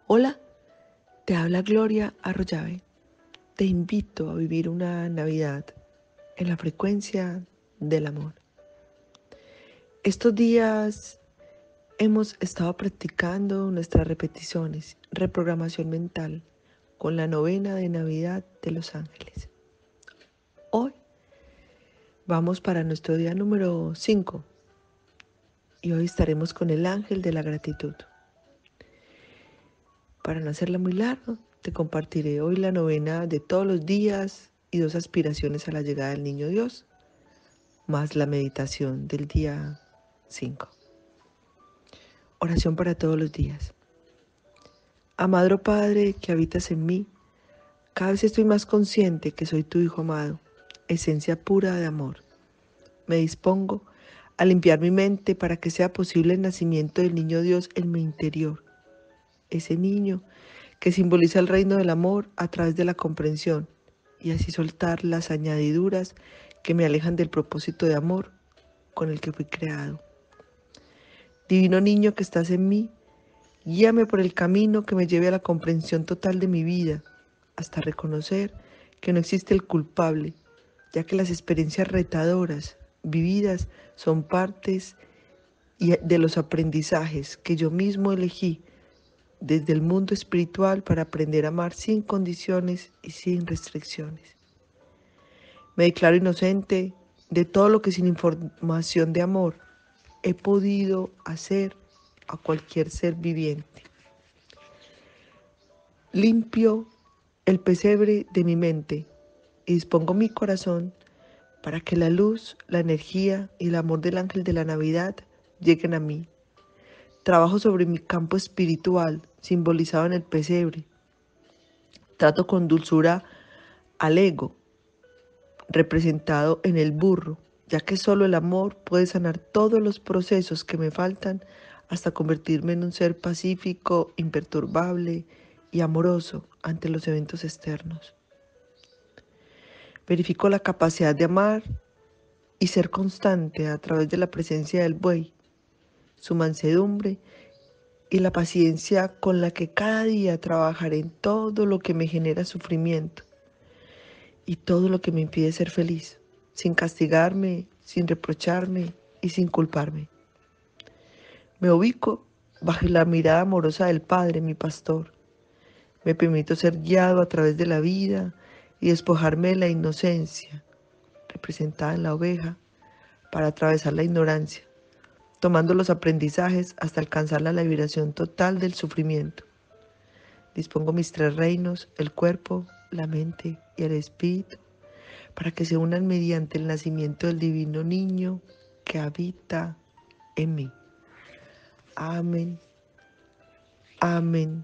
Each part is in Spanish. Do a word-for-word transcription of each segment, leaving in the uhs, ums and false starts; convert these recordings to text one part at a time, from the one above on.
Hola, te habla Gloria Arroyave. Te invito a vivir una Navidad en la frecuencia del amor. Estos días hemos estado practicando nuestras repeticiones, reprogramación mental, con la novena de Navidad de Los Ángeles. Hoy vamos para nuestro día número cinco y hoy estaremos con el ángel de la gratitud. Para no hacerla muy larga, te compartiré hoy la novena de todos los días y dos aspiraciones a la llegada del Niño Dios, más la meditación del día cinco. Oración para todos los días. Amado Padre que habitas en mí, cada vez estoy más consciente que soy tu Hijo amado, esencia pura de amor. Me dispongo a limpiar mi mente para que sea posible el nacimiento del Niño Dios en mi interior. Ese niño que simboliza el reino del amor a través de la comprensión, y así soltar las añadiduras que me alejan del propósito de amor con el que fui creado. Divino niño que estás en mí, guíame por el camino que me lleve a la comprensión total de mi vida, hasta reconocer que no existe el culpable, ya que las experiencias retadoras vividas son partes de los aprendizajes que yo mismo elegí desde el mundo espiritual para aprender a amar sin condiciones y sin restricciones. Me declaro inocente de todo lo que sin información de amor he podido hacer a cualquier ser viviente. Limpio el pesebre de mi mente y dispongo mi corazón para que la luz, la energía y el amor del ángel de la Navidad lleguen a mí. Trabajo sobre mi campo espiritual, simbolizado en el pesebre. Trato con dulzura al ego, representado en el burro, ya que solo el amor puede sanar todos los procesos que me faltan hasta convertirme en un ser pacífico, imperturbable y amoroso ante los eventos externos. Verifico la capacidad de amar y ser constante a través de la presencia del buey, su mansedumbre y la paciencia con la que cada día trabajaré en todo lo que me genera sufrimiento y todo lo que me impide ser feliz, sin castigarme, sin reprocharme y sin culparme. Me ubico bajo la mirada amorosa del Padre, mi pastor. Me permito ser guiado a través de la vida y despojarme de la inocencia, representada en la oveja, para atravesar la ignorancia, tomando los aprendizajes hasta alcanzar la liberación total del sufrimiento. Dispongo mis tres reinos, el cuerpo, la mente y el espíritu, para que se unan mediante el nacimiento del divino niño que habita en mí. Amén, amén,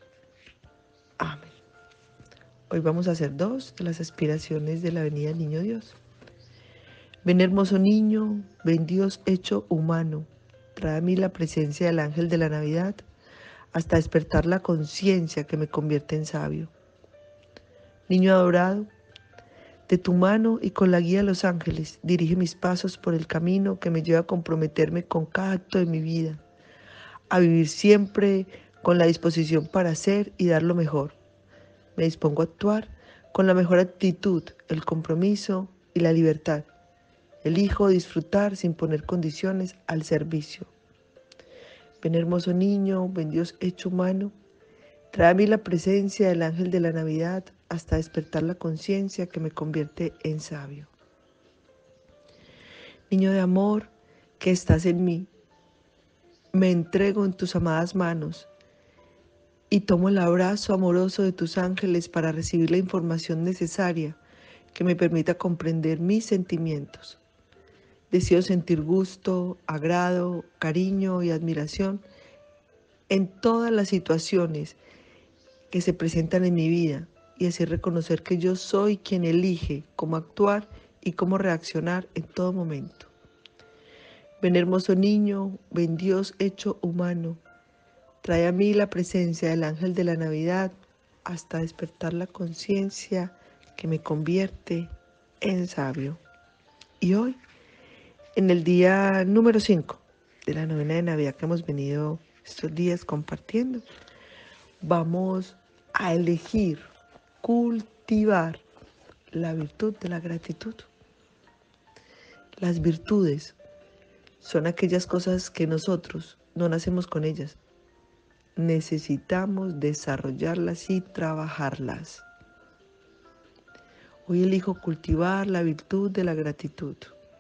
amén. Hoy vamos a hacer dos de las aspiraciones de la venida del Niño Dios. Ven hermoso niño, ven Dios hecho humano, trae a mí la presencia del ángel de la Navidad hasta despertar la conciencia que me convierte en sabio. Niño adorado, de tu mano y con la guía de los ángeles, dirige mis pasos por el camino que me lleva a comprometerme con cada acto de mi vida, a vivir siempre con la disposición para hacer y dar lo mejor. Me dispongo a actuar con la mejor actitud, el compromiso y la libertad. Elijo disfrutar sin poner condiciones al servicio. Ven hermoso niño, ven Dios hecho humano, trae a mí la presencia del ángel de la Navidad hasta despertar la conciencia que me convierte en sabio. Niño de amor, que estás en mí, me entrego en tus amadas manos y tomo el abrazo amoroso de tus ángeles para recibir la información necesaria que me permita comprender mis sentimientos. Deseo sentir gusto, agrado, cariño y admiración en todas las situaciones que se presentan en mi vida y así reconocer que yo soy quien elige cómo actuar y cómo reaccionar en todo momento. Ven hermoso niño, ven Dios hecho humano, trae a mí la presencia del ángel de la Navidad hasta despertar la conciencia que me convierte en sabio. Y hoy, en el día número cinco de la novena de Navidad que hemos venido estos días compartiendo, vamos a elegir cultivar la virtud de la gratitud. Las virtudes son aquellas cosas que nosotros no nacemos con ellas. Necesitamos desarrollarlas y trabajarlas. Hoy elijo cultivar la virtud de la gratitud.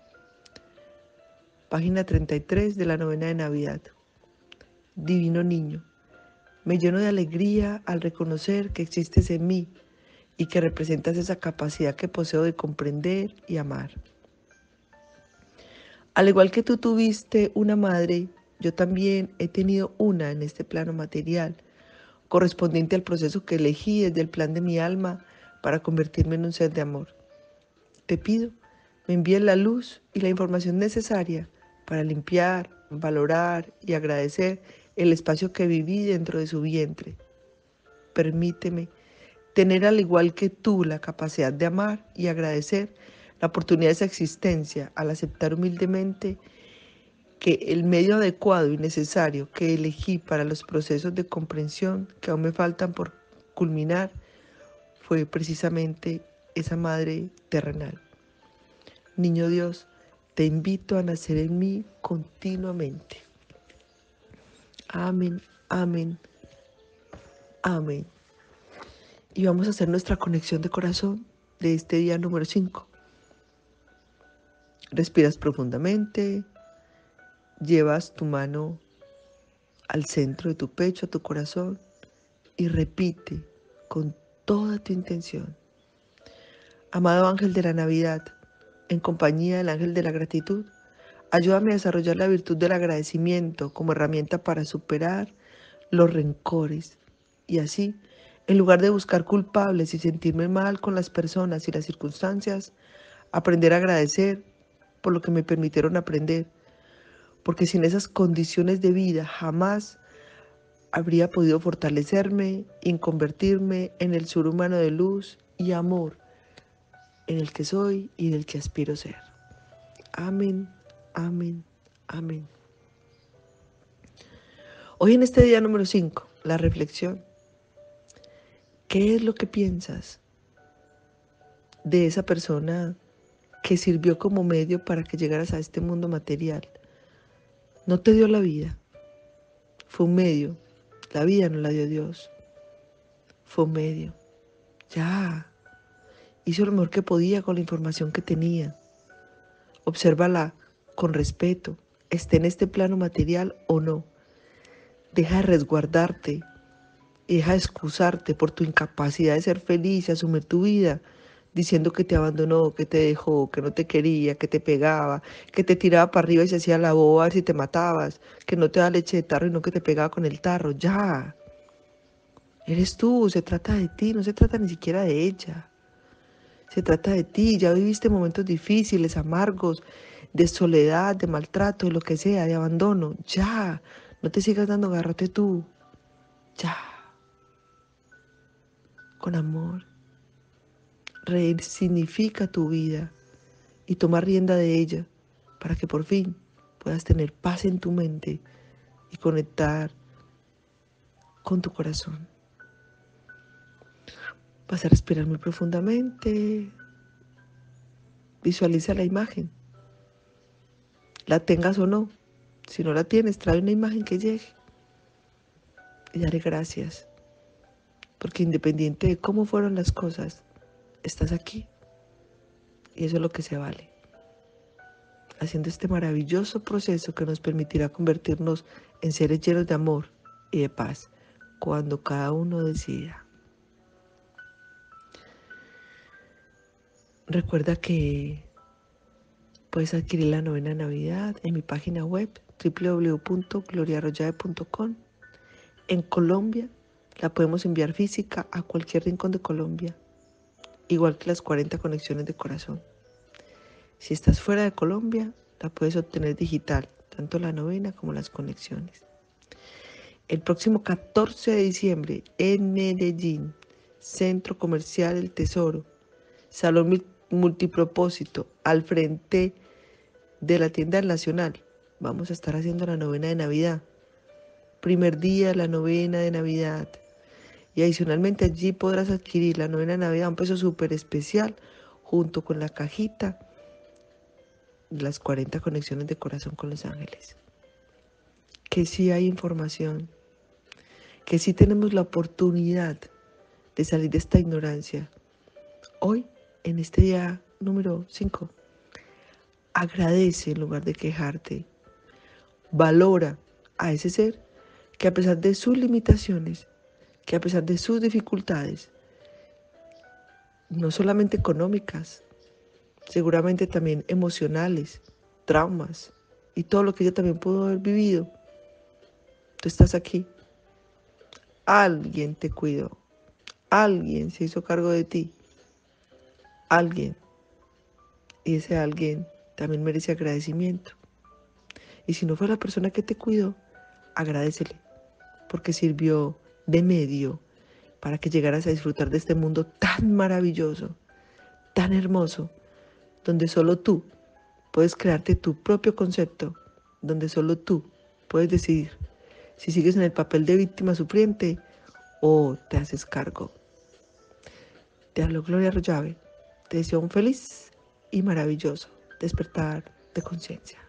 Página treinta y tres de la novena de Navidad. Divino niño, me lleno de alegría al reconocer que existes en mí y que representas esa capacidad que poseo de comprender y amar. Al igual que tú tuviste una madre, yo también he tenido una en este plano material, correspondiente al proceso que elegí desde el plan de mi alma para convertirme en un ser de amor. Te pido, me envíes la luz y la información necesaria para limpiar, valorar y agradecer el espacio que viví dentro de su vientre. Permíteme tener al igual que tú la capacidad de amar y agradecer la oportunidad de esa existencia al aceptar humildemente que el medio adecuado y necesario que elegí para los procesos de comprensión que aún me faltan por culminar fue precisamente esa madre terrenal. Niño Dios, te invito a nacer en mí continuamente. Amén, amén, amén. Y vamos a hacer nuestra conexión de corazón de este día número cinco. Respiras profundamente, llevas tu mano al centro de tu pecho, a tu corazón, y repite con toda tu intención. Amado ángel de la Navidad, en compañía del ángel de la gratitud, ayúdame a desarrollar la virtud del agradecimiento como herramienta para superar los rencores y así, en lugar de buscar culpables y sentirme mal con las personas y las circunstancias, aprender a agradecer por lo que me permitieron aprender, porque sin esas condiciones de vida jamás habría podido fortalecerme y convertirme en el ser humano de luz y amor en el que soy y del que aspiro ser. Amén, amén, amén. Hoy en este día número cinco, la reflexión. ¿Qué es lo que piensas de esa persona que sirvió como medio para que llegaras a este mundo material? No te dio la vida, fue un medio. La vida no la dio Dios, fue un medio. Ya, hizo lo mejor que podía con la información que tenía. Obsérvala con respeto, esté en este plano material o no. Deja de resguardarte y deja de excusarte por tu incapacidad de ser feliz y asumir tu vida, diciendo que te abandonó, que te dejó, que no te quería, que te pegaba, que te tiraba para arriba y se hacía la boba a ver si te matabas, que no te da leche de tarro y no que te pegaba con el tarro. Ya, eres tú, se trata de ti, no se trata ni siquiera de ella. Se trata de ti, ya viviste momentos difíciles, amargos, de soledad, de maltrato, de lo que sea, de abandono. Ya, no te sigas dando garrote tú. Ya, con amor. Resignifica tu vida y toma rienda de ella para que por fin puedas tener paz en tu mente y conectar con tu corazón. Vas a respirar muy profundamente. Visualiza la imagen. La tengas o no. Si no la tienes, trae una imagen que llegue. Y daré gracias. Porque independiente de cómo fueron las cosas, estás aquí. Y eso es lo que se vale. Haciendo este maravilloso proceso que nos permitirá convertirnos en seres llenos de amor y de paz, cuando cada uno decida. Recuerda que puedes adquirir la novena Navidad en mi página web doble u doble u doble u punto gloria arroyave punto com. En Colombia la podemos enviar física a cualquier rincón de Colombia, igual que las cuarenta conexiones de corazón. Si estás fuera de Colombia, la puedes obtener digital, tanto la novena como las conexiones. El próximo catorce de diciembre en Medellín, Centro Comercial El Tesoro, Salón Multipropósito, al frente de la tienda del Nacional, vamos a estar haciendo la novena de Navidad. Primer día de la novena de Navidad. Y adicionalmente allí podrás adquirir la novena de Navidad a un precio súper especial, junto con la cajita de las cuarenta conexiones de corazón con los ángeles. Que sí hay información, que sí tenemos la oportunidad de salir de esta ignorancia. Hoy, en este día número cinco, agradece en lugar de quejarte. Valora a ese ser que a pesar de sus limitaciones, que a pesar de sus dificultades, no solamente económicas, seguramente también emocionales, traumas y todo lo que ella también pudo haber vivido, tú estás aquí. Alguien te cuidó, alguien se hizo cargo de ti, alguien, y ese alguien también merece agradecimiento. Y si no fue la persona que te cuidó, agradécele, porque sirvió de medio para que llegaras a disfrutar de este mundo tan maravilloso, tan hermoso, donde solo tú puedes crearte tu propio concepto, donde solo tú puedes decidir si sigues en el papel de víctima sufriente o te haces cargo. Te hablo Gloria Arroyave. Te deseo un feliz y maravilloso despertar de conciencia.